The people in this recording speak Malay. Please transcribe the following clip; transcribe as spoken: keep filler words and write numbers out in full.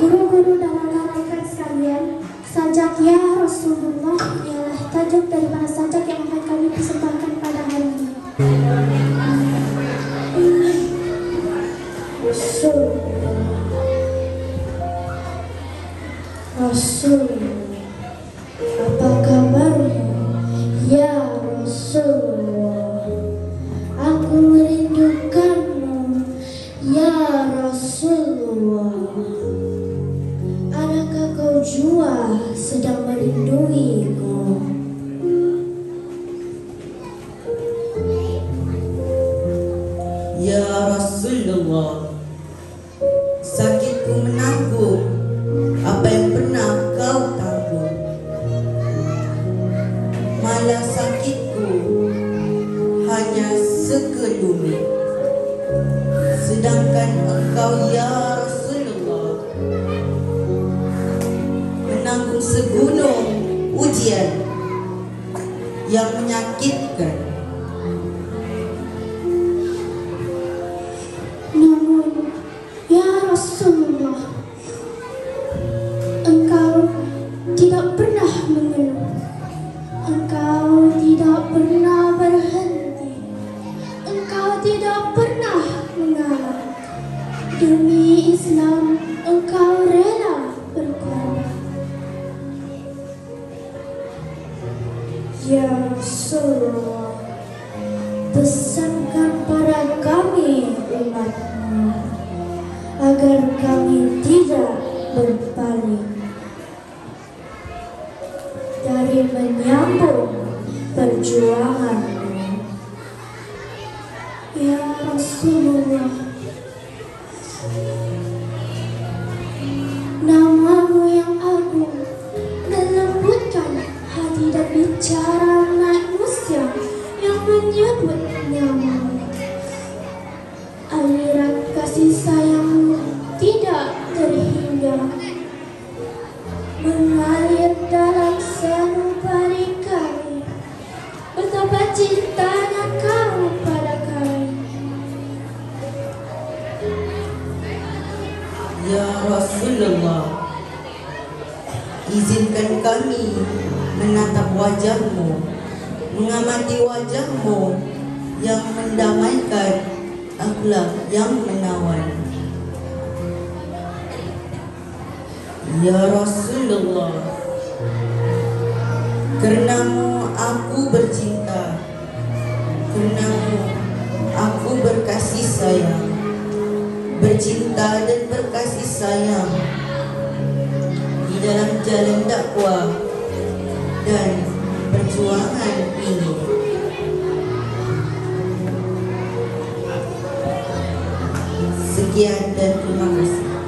Guru-guru dan rekan-rekan sekalian, sajak ya Rasulullah ialah tajuk daripada sajak yang akan kami persembahkan pada hari ini. Rasul, Rasul, apa kabarmu ya Rasulullah? Aku merindukanmu ya Rasulullah. Adakah kau jua sedang merinduiku? Ya Rasulullah, sakitku menanggung apa yang pernah kau tanggung. Malah sakitku hanya sekelumit, sedangkan engkau ya Rasulullah menanggung segunung ujian yang menyakitkan. Namun, ya Rasulullah, engkau tidak pernah mengeluh. Engkau tidak pernah berhenti. Engkau tidak pernah mengalah. Demi Islam, engkau rela berkorban. Ya Rasulullah, pesankan pada kami umatmu agar kami tidak berpaling dari menyambung perjuanganmu. Ya Rasulullah, namamu yang agung melembutkan hati dan bicara manusia yang menyebut namamu. Aliran kasih sayangmu tidak terhingga, mengalir dalam sanubari kami. Betapa cintanya kau pada kami. Ya Rasulullah, izinkan kami menatap wajahmu, mengamati wajahmu yang mendamaikan akhlak yang menawan. Ya Rasulullah, karenamu aku bercinta, karenamu aku berkasih sayang, bercinta dan berkasih sayang di dalam jalan dakwah dan perjuangan ini. Sekian dan terima kasih.